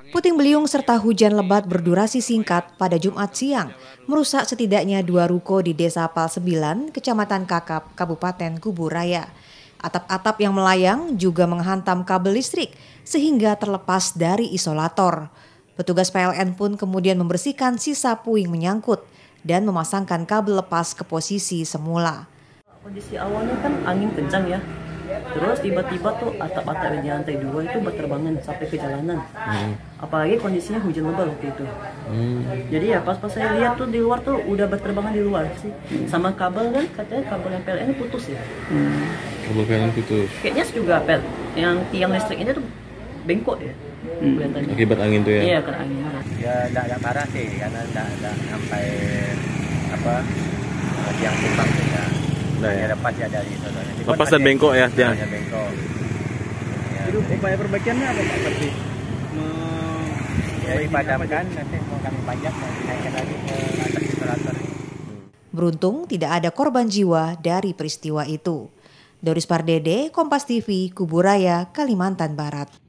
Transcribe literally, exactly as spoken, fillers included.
Puting beliung serta hujan lebat berdurasi singkat pada Jumat siang merusak setidaknya dua ruko di Desa Pal Sembilan, Kecamatan Kakap, Kabupaten Kuburaya. Atap-atap yang melayang juga menghantam kabel listrik sehingga terlepas dari isolator. Petugas P L N pun kemudian membersihkan sisa puing menyangkut dan memasangkan kabel lepas ke posisi semula. Kondisi awalnya kan angin kencang ya. Terus tiba-tiba tuh atap-atap di lantai dua itu berterbangan sampai ke jalanan. Hmm. Apalagi kondisinya hujan lebat waktu itu. Hmm. Jadi ya pas-pas saya lihat tuh di luar tuh udah berterbangan di luar sih. Sama kabel kan katanya kabel yang P L N putus ya. Hmm. Kabel P L N putus. Kayaknya juga P L N yang tiang listrik ini tuh bengkok ya. Hmm. Akibat angin tuh ya? Iya, karena angin. Ya enggak ada parah sih karena enggak ada sampai apa tiang tumbang juga. Nah, ya lepas ya dari itu. Lepas dan bengkok ya tiang. Ya, bengkok. Ya. Itu upaya perbaikannya apa Pak Berarti? Ya dipadamkan, nanti mau kami pajak mau dinaikkan lagi ke atas isolator. Beruntung tidak ada korban jiwa dari peristiwa itu. Doris Pardede, Kompas T V, Kuburaya, Kalimantan Barat.